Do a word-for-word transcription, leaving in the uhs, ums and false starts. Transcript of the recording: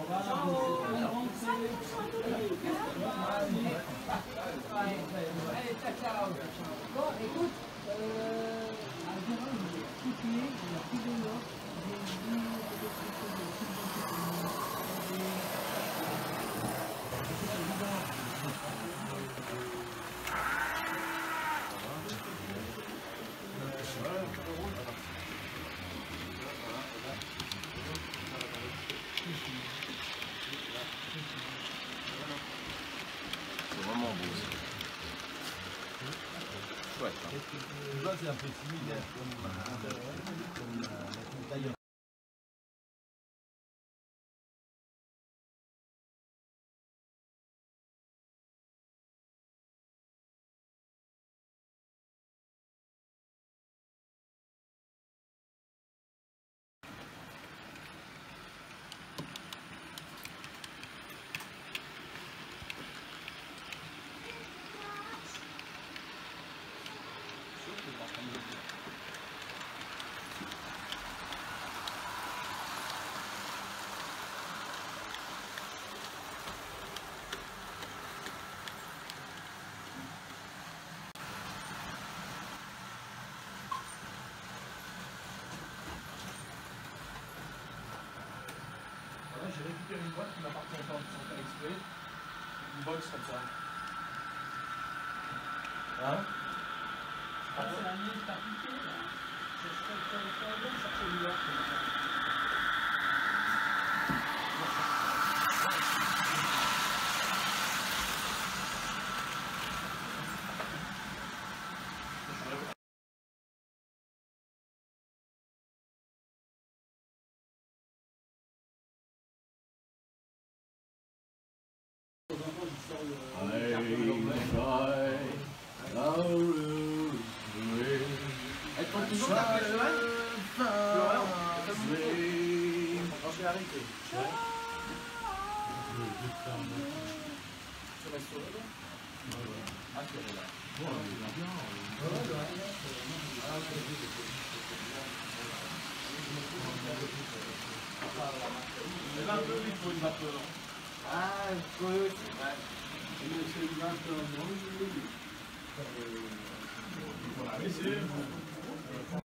Allez, ciao, ciao. Bon, écoute, euh, à Gérard, il est coupé, il a plus de notes, j'ai vu des trucs c'est vraiment beau ça. Chouette. Hein. Tu vois, c'est un peu similaire comme, euh, comme euh, la taille. J'ai récupéré une boîte qui m'appartient pas sans faire exprès. Une box comme ça. Hein? Ah, c'est la mienne, t'as piqué là. Je serais bien chercher une boîte. Elle tombe toujours la personne. Je vais arrêter. Tu restes sur le dos? Ah, tu es là. Bon, il va bien. C'est un peu vite pour une vapeur. Ah, oui. C'est une vapeur, non, je l'ai vu. Il faut la laisser.